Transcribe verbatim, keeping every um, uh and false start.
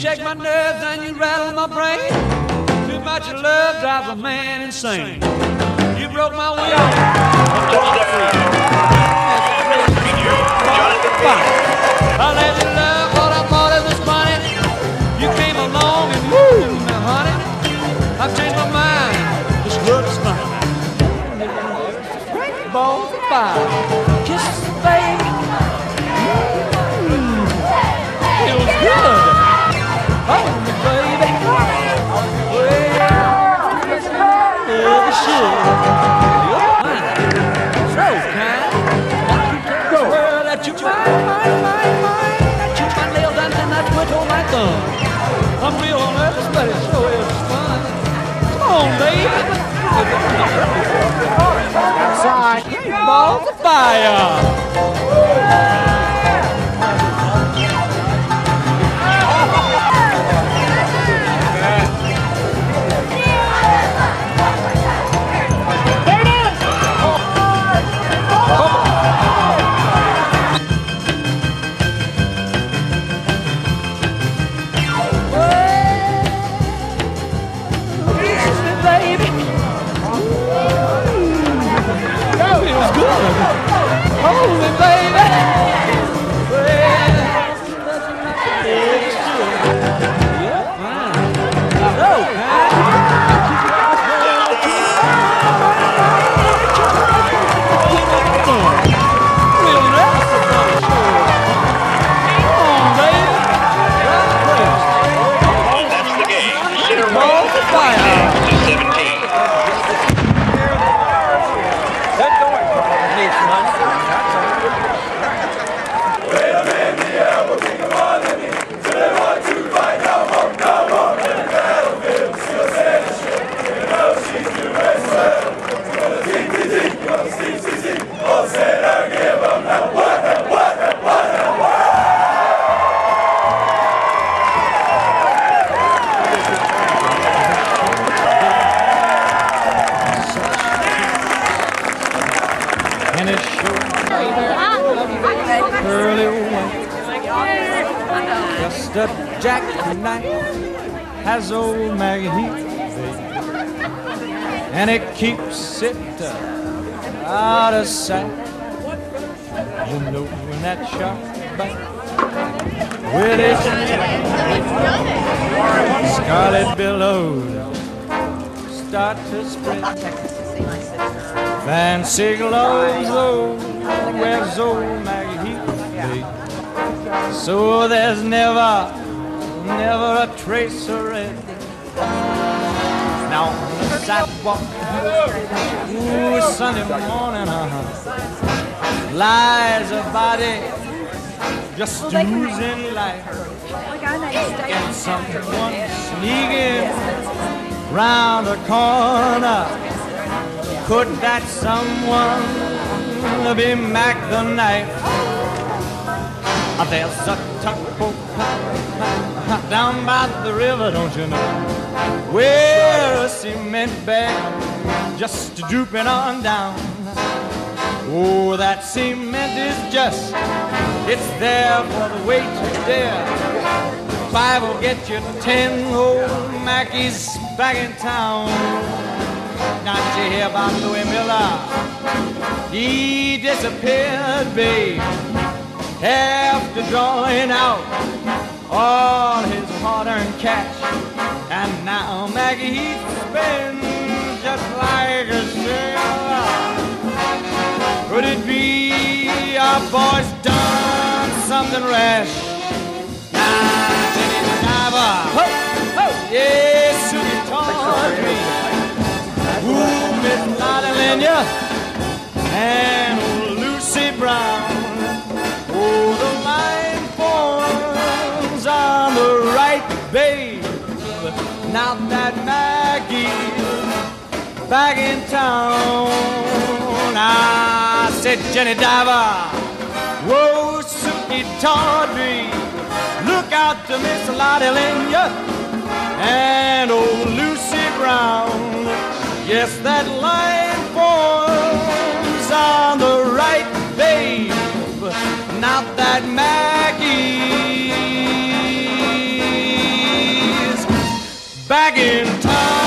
shake my nerves and you rattle my brain. Too much of love drives a man insane. You broke my will. I let you love what I thought it was funny. You came along and woo me, honey. I've changed my mind. This love is fine. Great balls of fire. Kisses, baby. Mm. Feels good. Hold me, baby. Well, the shit. You're fine. So kind. Go. Well, that you mine, mine, mine, mine. That you my nails and then that twitch on my thumb. I'm real nervous, but it sure is fun. Come on, baby. Outside. Balls of fire. Hold me, baby. That's the game. Call for fire. To seventeen. And it's sure early one. Just a jackknife has old Maggie Heath, and it keeps it uh, out of sight. You know when that shark bites with its scarlet billows start to spread. Fancy gloves, oh, where's old Maggie Heath? So there's never, never a trace of red. Now on the sidewalk, ooh, Sunday morning, uh-huh, lies a body just oozing life, and someone sneaking round the corner. Could that someone be Mac the Knife? There's a tugboat down by the river, don't you know, where a cement bag just drooping on down. Oh, that cement is just, it's there for the weight to dare. Five will get you ten, old Mackie's back in town. Now did you hear about Louis Miller? He disappeared, babe, after drawing out all his hard-earned cash. And now Maggie Heath spends just like a sailor. Could it be our boy's done something rash? Now, Jenny Diver, ho, ho, yes, Susie Tawdry, ooh, Miss Lottie Lenya, and old Lucy Brown. Oh, the line forms on the right, babe. Now that Maggie's back in town. I said, Jenny Diver, whoa, Suki Tawdry, look out to Miss Lottie Lenya and old Lucy Brown. Yes, that line forms on the right, babe. Now that Maggie in town.